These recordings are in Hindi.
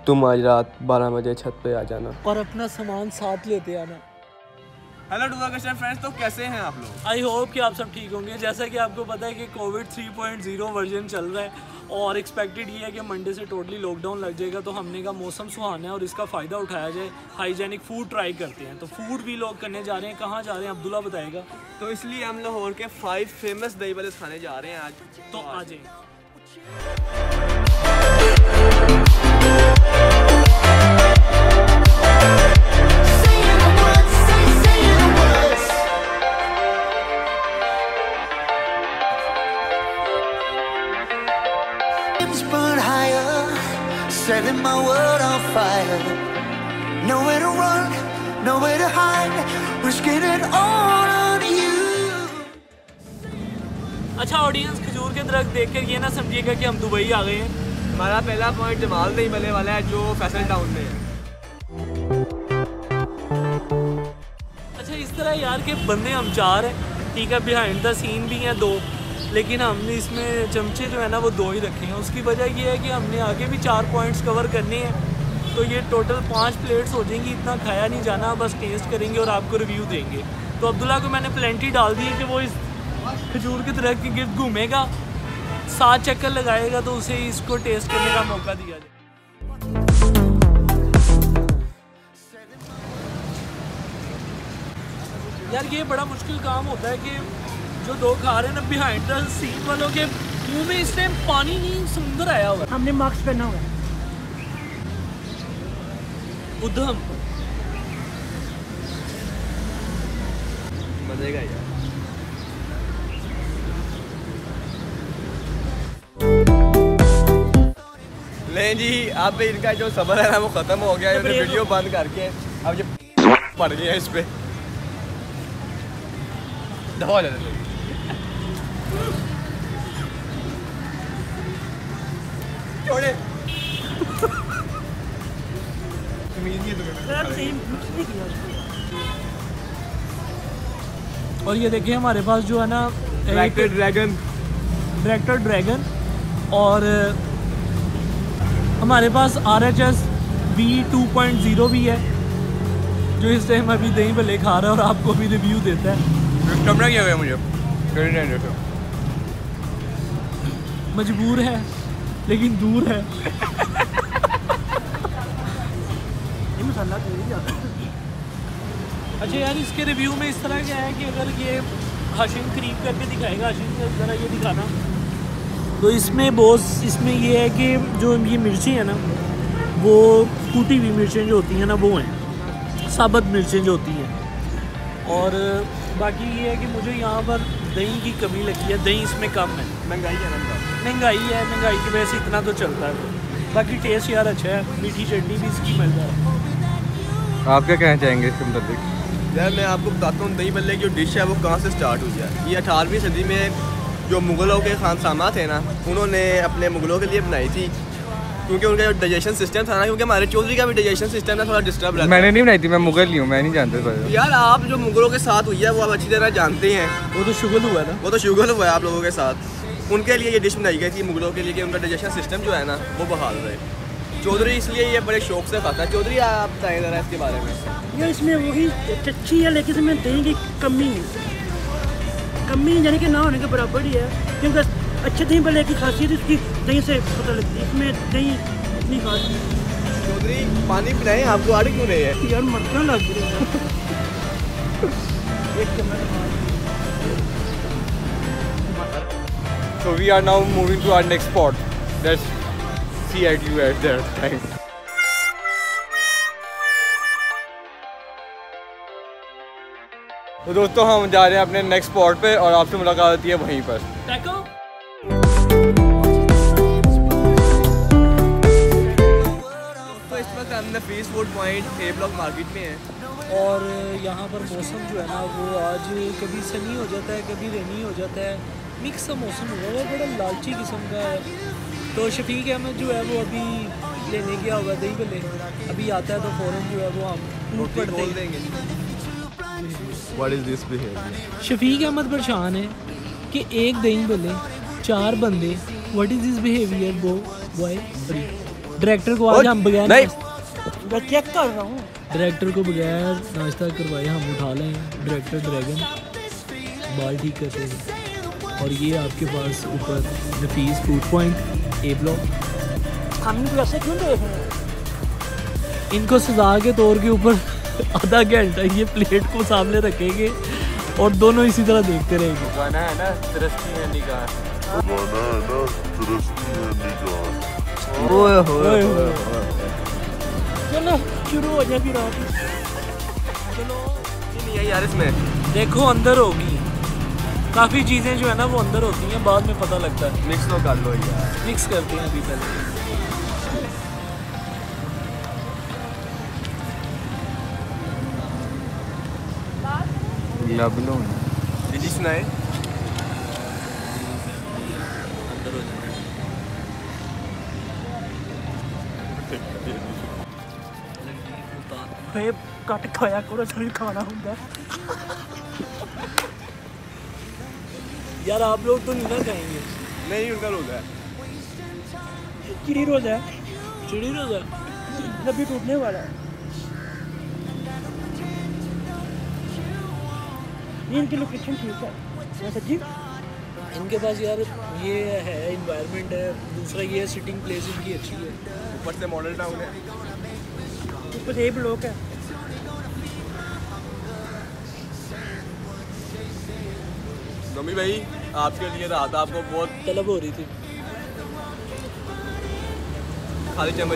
तुम आज रात 12 बजे छत पे आ जाना और अपना सामान साथ लेते आना। हेलो टूर्नामेंट फ्रेंड्स, तो कैसे हैं आप लोग? आई होप कि आप सब ठीक होंगे। जैसा कि आपको पता है कि कोविड 3.0 वर्जन चल रहा है और एक्सपेक्टेड ये है कि मंडे से टोटली लॉकडाउन लग जाएगा। तो हमने कहा मौसम सुहाना है और इसका फ़ायदा उठाया जाए, हाइजेनिक फूड ट्राई करते हैं। तो फूड भी लोग करने जा रहे हैं। कहाँ जा रहे हैं अब्दुल्ला बताएगा। तो इसलिए हम लाहौर के 5 फेमस दही बल्ले खाने जा रहे हैं आज। तो आ जाए। Setting my world on fire. Nowhere to run, nowhere to hide. Risking it all on you. अच्छा ऑडियंस, खजूर के दरख्त देखकर ये ना समझिएगा कि हम दुबई आ गए हैं। हमारा पहला पॉइंट जमाल दही बल्ले वाला है जो फैसल टाउन में है। अच्छा इस तरह यार के बंदे हम 4 हैं, ठीक है, बिहाइंड द सीन भी हैं 2, लेकिन हमने इसमें चमचे जो है ना वो 2 ही रखे हैं। उसकी वजह ये है कि हमने आगे भी 4 पॉइंट्स कवर करने हैं। तो ये टोटल 5 प्लेट्स हो जाएंगी। इतना खाया नहीं जाना, बस टेस्ट करेंगे और आपको रिव्यू देंगे। तो अब्दुल्ला को मैंने प्लेंटी डाल दी है कि वो इस खजूर के दरख्त के गिर्द घूमेगा, 7 चक्कर लगाएगा तो उसे इसको टेस्ट करने का मौका दिया जाए। यार ये बड़ा मुश्किल काम होता है कि जो 2 खा रहे हैं ना बिहाइंड द सीन वालों के मुंह में इस टाइम पानी नहीं, समुंदर आया हुआ। हमने मास्क पहना हुआ है। उधम मजेगा यार। नहीं जी, अब इनका जो सबर है ना वो खत्म हो गया है। वीडियो बंद करके अब जो पड़ गया है इस पे दबा जाते छोड़े। और ये देखिए हमारे पास जो है ना ट्रैक्टर ड्रैगन और हमारे पास RHS V2.0 भी है जो इस टाइम अभी दही भल्ले खा रहा है और आपको भी रिव्यू देता है। किया गया मुझे मजबूर है लेकिन दूर है। ये मसाला अच्छा यार, इसके रिव्यू में इस तरह क्या है कि अगर ये हाशिम करीब करके दिखाएगा, हाशिम का ज़रा ये दिखाना, तो इसमें बहुत इसमें ये है कि जो ये मिर्ची है ना वो कूटी हुई मिर्चें जो होती हैं ना वो हैं, साबुत मिर्चें जो होती हैं। और बाकी ये है कि मुझे यहाँ पर दही की कमी लगी है, दही इसमें कम है। महंगाई है ना, महंगाई की वजह से इतना तो चलता है। बाकी टेस्ट यार अच्छा है, मीठी चटनी भी इसकी मज़ेदार है। आप क्या कहना चाहेंगे इसके मुताबिक? यार मैं आपको बताता हूँ दही बल्ले की जो डिश है वो कहाँ से स्टार्ट हुई है। ये 18वीं सदी में जो मुग़लों के खानसामा थे ना, उन्होंने अपने मुग़लों के लिए बनाई थी, क्योंकि उनका जो डाइजेशन सिस्टम था ना, क्योंकि हमारे चौधरी का भी डाइजेशन सिस्टम ना थोड़ा डिस्टर्ब रहता है। मैंने नहीं बनाई थी, मैं मुग़ल नहीं हूँ, मैं नहीं जानता। यार आप जो मुग़लों के साथ हुई है वो आप अच्छी तरह जानते हैं। वो तो शुगल हुआ ना, वो तो शुगल हुआ है आप लोगों के साथ। उनके लिए ये डिश बनाई गई थी मुग़लों के लिए कि उनका डाइजेशन सिस्टम जो है ना वो बहाल रहे। चौधरी इसलिए ये बड़े शौक से खाता है। चौधरी आप बताएं ज़रा इसके बारे में। यार इसमें वही अच्छी है लेकिन इसमें दही की कमी है, यानी कि ना होने के बराबर ही है। क्योंकि अच्छे दही भल्ले की खासियत इसकी दही से पता लगती है, इसमें दही इतनी खास नहीं। चौधरी पानी पिलाएं, आपको आड़ क्यों रहे हैं? यार मरना लग रही है। So we are now moving to our next spot. Let's see at you at there. Thanks. तो दोस्तों हम जा रहे हैं अपने नेक्स्ट स्पॉट पे और आपसे मुलाकात होती है वहीं पर। तो इस वक्त हम Nafees food point A block market में है और यहाँ पर मौसम जो है ना वो आज कभी सनी हो जाता है, कभी रेनी हो जाता है, मिक्स सा मौसम हुआ है, बड़ा लालची किस्म का है। तो शफीक अहमद जो है वो अभी लेने गया होगा दही भल्ले, अभी आता है तो फ़ौरन जो है वो हम टूट पड़ देंगे। What is this behavior? Shafiq Ahmad परेशान है कि एक दही भल्ले 4 बंदे, what is this behaviour boy? Director को आज हम बगैर नहीं मैं चेक कर रहा हूँ। डायरेक्टर को बगैर नाश्ता करवाए हम उठा लें। डायरेक्टर ड्रैगन बाल ठीक करते हैं। और ये आपके पास ऊपर Nafees food point A block. हम इनको ऐसे क्यों देख रहे हैं? इनको सजा के तौर के ऊपर आधा घंटा ये प्लेट को सामने रखेंगे और दोनों इसी तरह देखते रहेंगे। गाना है ना दृष्टि है निगाह। ओए होए चलो शुरू हो जाए फिर आप। चलो ये नहीं है यार इसमें। देखो अंदर होगी काफ़ी चीज़ें जो है ना वो अंदर होती हैं, बाद में पता लगता है। मिक्स तो कर लो यार। मिक्स करते हैं अभी पहले। लबलो दीदी सुनाए। अंदर हो जाए। फे कट खाया करो सही खाना होता है। यार आप लोग तो नहीं ना खाएंगे। नहीं उनका रोज़ा है। चिड़ी रोज है, चिड़ी रोज़ा नबी टूटने वाला है। ये इनकी लोकेशन ठीक है सच्ची। इनके पास यार ये है इन्वायरमेंट है, दूसरा ये है सिटिंग प्लेस इनकी अच्छी है। ऊपर से मॉडल टाउन है। ऊपर से एक ब्लॉक है। नमी भाई आपके लिए रात आपको बहुत तलब हो रही थी। खाली चम्मच।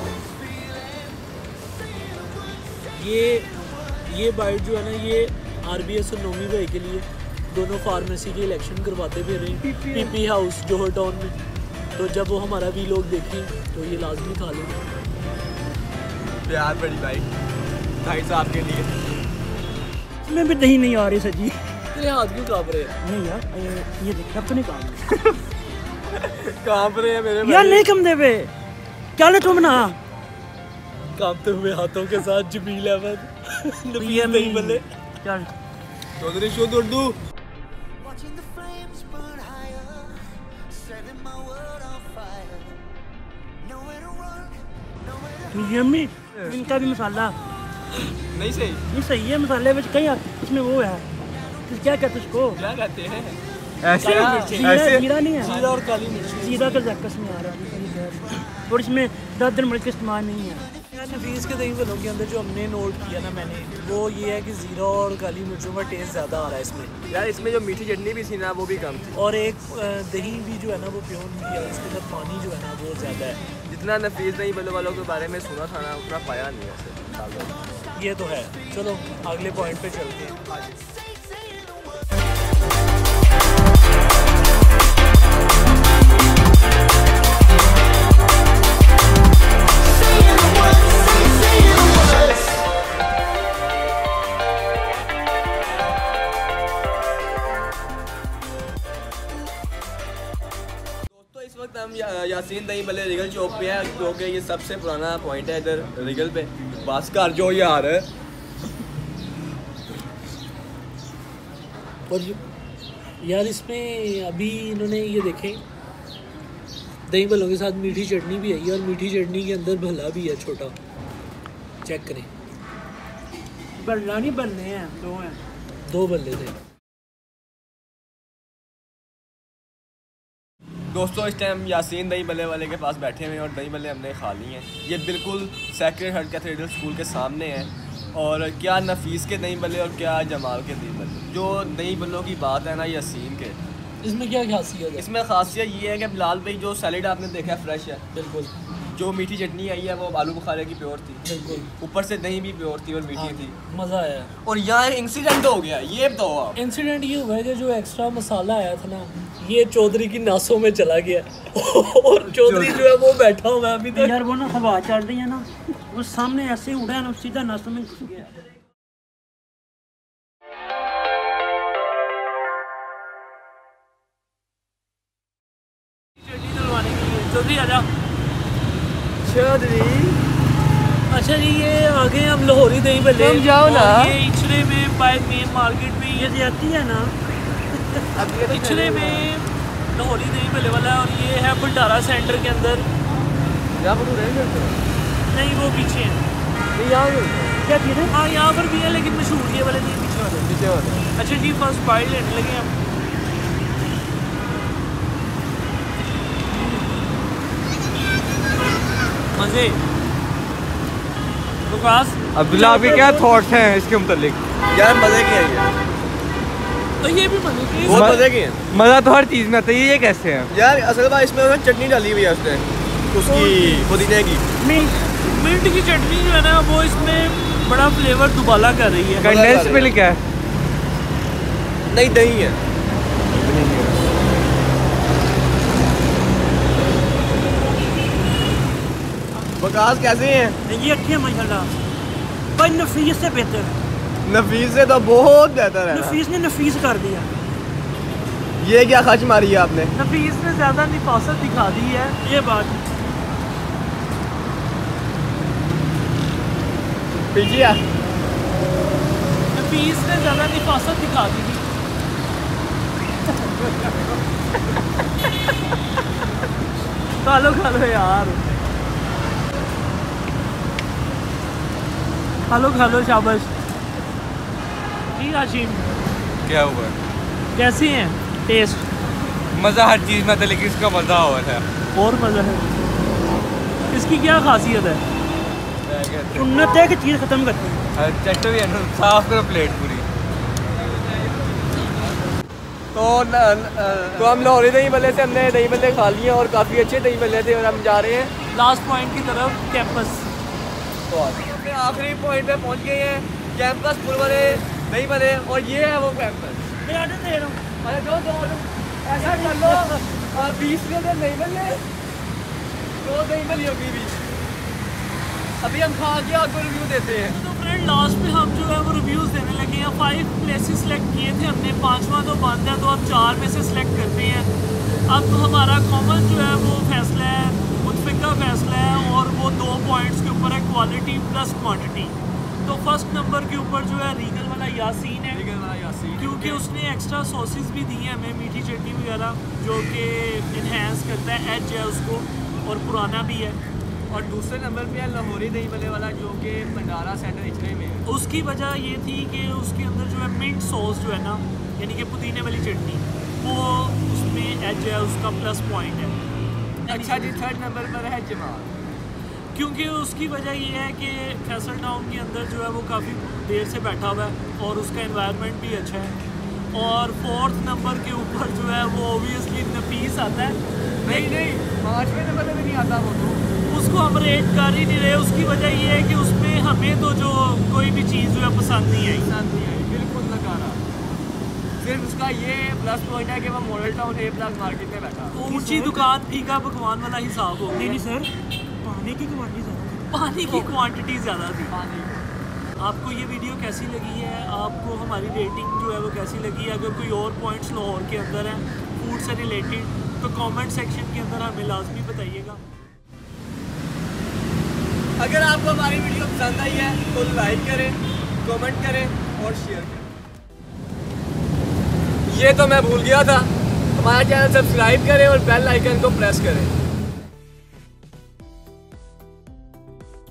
ये बाइट जो है ना ये आरबीएस और नोमी भाई के लिए दोनों फार्मेसी के इलेक्शन करवाते फिर रहे हैं पीपी हाउस जोहर टाउन में। तो जब वो हमारा भी लोग देखें तो ये लाजमी खा लेंगे। प्यार बड़ी भाई भाई साहब के लिए। इसमें भी दही नहीं आ रही सच्ची। तेरे हाथ क्यों काँप रहे हैं? नहीं यार ये देख अब तो नहीं काम कांप रहे हैं मेरे यार नहीं कम देवे क्या ले तुम ना कांपते हुए हाथों के साथ जमील अहमद नबिया नहीं बल्ले। चल चौधरी शुद्ध Urdu. Watching the flames burn higher, setting my world on fire. Nowhere to run, nowhere to yummy इनका भी मसाला नहीं सही। ये सही है। मसाले में कहीं इसमें वो है तो क्या कहते उसको क्या कहते हैं ऐसे जीरा नहीं है। जीरा और काली मिर्च। जीरा का जैकस में आ रहा है और इसमें दादर मिर्च का इस्तेमाल नहीं है। यार नफीस के दही भल्लों के अंदर जो हमने नोट किया ना मैंने वो ये है कि ज़ीरा और काली मिर्चों का टेस्ट ज़्यादा आ रहा है इसमें। यार इसमें जो मीठी चटनी भी थी ना वो भी कम थी। और एक दही भी जो है ना वो प्योर नहीं है, इसके अंदर पानी जो है ना वो ज़्यादा है। जितना नफीस दही बल्लो वालों के बारे में सुना था ना उतना पाया नहीं है ऐसे। ये तो है। चलो अगले पॉइंट पे चलते हैं। इस वक्त हम यासीन दही भल्ले रिगल चौक पे है क्योंकि ये सबसे पुराना पॉइंट है इधर रिगल पे। बस कर जो यार। और यार इसमें अभी इन्होंने ये देखें दही भल्लों के साथ मीठी चटनी भी आई है और मीठी चटनी के अंदर भल्ला भी है छोटा। चेक करें। बल्ला नहीं बनने हैं दो हैं। 2 भल्ले थे। दोस्तों इस टाइम यासीन दही भल्ले वाले के पास बैठे हुए हैं और दही भल्ले हमने खा ली हैं। ये बिल्कुल सेक्रेड हार्ट कैथेड्रल स्कूल के सामने है। और क्या नफीस के दही भल्ले और क्या जमाल के दही भल्ले। जो दही भल्लों की बात है ना यासीन के, इसमें क्या खासियत है? इसमें खासियत ये है कि बिलाल भाई जो सैलेड आपने देखा है फ्रेश है। बिल्कुल। जो मीठी चटनी आई है वो आलू बुखारे की प्योर थी। बिल्कुल। ऊपर से दही भी प्योर थी और मीठी थी। मज़ा आया। और यहाँ इंसिडेंट हो गया ये बताओ आप। इंसिडेंट ये हुआ है कि जो एक्स्ट्रा मसाला आया था ना ये चौधरी की नासों में चला गया और चौधरी जो है वो बैठा हुआ है अभी तक। यार वो ना हवा चल रही है ना वो सामने ऐसे उड़ा है ना सीधा नासों में घुस गया। चटनी डलवाने के लिए चौधरी आजा। चौधरी अच्छा जी ये आगे हम लाहौरी दही भल्ले तुम जाओ ना। और ये इचरे में बाय मेन मार्केट में ये जाती है ना इचरे में लाहौरी दही भल्ले वाला है और ये है भंडारा सेंटर के अंदर यहाँ पर रहे करते हैं नहीं वो पीछे हैं। नहीं यहाँ क्या चीज़ है? हाँ यहाँ पर भी है लेकिन मशहूर ये वाले नहीं, पीछे वाले। पीछे वाले अच्छा जी फर्स्ट बाइट लेने लगे हम। मज़े विकास अब्दुल्ला आपके क्या थॉट्स हैं इसके मुतालिक? यार मज़े की है ये, तो ये भी मज़े के बहुत मज़े की है मज़ा तो हर चीज़ में आता है, ये कैसे है? यार। असल बात इसमें उन्होंने चटनी डाली हुई है उसने, उसकी पुदीने की। मिंट की चटनी जो है ना वो इसमें बड़ा फ्लेवर दुबाला कर रही है। कंडेंस मिल्क है? नहीं दही है। वकास कैसे हैं? ये अच्छी है माशाल्लाह, पर नफीस से बेहतर है। नफीस से तो बहुत बेहतर है ना। नफीस ने नफीस कर दिया। ये क्या खच मारी है आपने? नफीस ने ज़्यादा निफासत दिखा दी है। ये बात पीछे आ। नफीस ने ज़्यादा निफासत दिखा दी थी। खा लो यार, खा लो शाबाश जी। आशिम क्या हुआ? कैसे हैं? टेस्ट मज़ा हर चीज़ में आता है लेकिन इसका मज़ा और है। और मज़ा है। इसकी क्या खासियत है? सुन्नत है कि चीज़ ख़त्म करती है। चट्टो भी है ना, साफ करो प्लेट पूरी। तो हम लाहौरी दही भल्ले से हमने दही भल्ले खा लिए और काफ़ी अच्छे दही भल्ले थे और हम जा रहे हैं लास्ट पॉइंट की तरफ, कैंपस। तो अपने आखिरी पॉइंट पे पहुंच गए हैं, कैंपस पुल वाले दही भल्ले, और ये है वो कैंपस। मैं ऑर्डर दे रहा हूँ। अरे दो ऐसा कर लो, 20 में दे नहीं भल्ले, 2 दही भल्ली होगी भी। अभी हम खा के आपको रिव्यू देते हैं। तो फ्रेंड लास्ट में हम जो है वो रिव्यूज़ देने लगे हैं। 5 प्लेसेस सेलेक्ट किए थे हमने, 5वां तो बंद है, तो अब 4 में से सेलेक्ट करते हैं। अब हमारा कॉमन जो है वो फैसला है, मुतफिक का फैसला है, और वो 2 पॉइंट्स के ऊपर है, क्वालिटी प्लस क्वांटिटी। तो फर्स्ट नंबर के ऊपर जो है रीगल वाला यासीन है, क्योंकि उसने एक्स्ट्रा सॉसेस भी दी हैं हमें, मीठी चटनी वगैरह, जो कि इन्हेंस करता है, एज है उसको, और पुराना भी है। और दूसरे नंबर पे है लाहौरी दही भल्ले वाला, जो कि भंडारा सेंटर इचले में है। उसकी वजह ये थी कि उसके अंदर जो है मिंट सॉस जो है ना, यानी कि पुदीने वाली चटनी, वो उसमें एज है, उसका प्लस पॉइंट है। अच्छा जी, थर्ड नंबर पर है जमाल, क्योंकि उसकी वजह ये है कि फैसल टाउन के अंदर जो है वो काफ़ी देर से बैठा हुआ है और उसका एनवायरनमेंट भी अच्छा है। और 4th नंबर के ऊपर जो है वो ओबियसली नफीस आता है। नहीं 5वें नंबर पे भी नहीं आता वो तो। उसको हम रेट कर ही नहीं रहे। उसकी वजह ये है कि उसमें हमें तो जो कोई भी चीज़ जो है पसंद नहीं आई। बिल्कुल नकारा। सिर्फ उसका ये प्लस पॉइंट है कि वो मॉडल टाउन A+ मार्केट में बैठा। ऊंची दुकान फीका पकवान वाला हिसाब हो गया। नहीं सर, पानी की क्वांटिटी ज़्यादा थी। पानी की क्वांटिटी ज़्यादा थी। आपको ये वीडियो कैसी लगी है? आपको हमारी रेटिंग जो है वो कैसी लगी है? अगर कोई और पॉइंट्स लाहौर के अंदर हैं फूड से रिलेटेड, तो कमेंट सेक्शन के अंदर हमें लाजमी बताइएगा। अगर आपको हमारी वीडियो पसंद आई है तो लाइक करें, कमेंट करें और शेयर करें। ये तो मैं भूल गया था, हमारा चैनल सब्सक्राइब करें और बेल आइकन को प्रेस करें।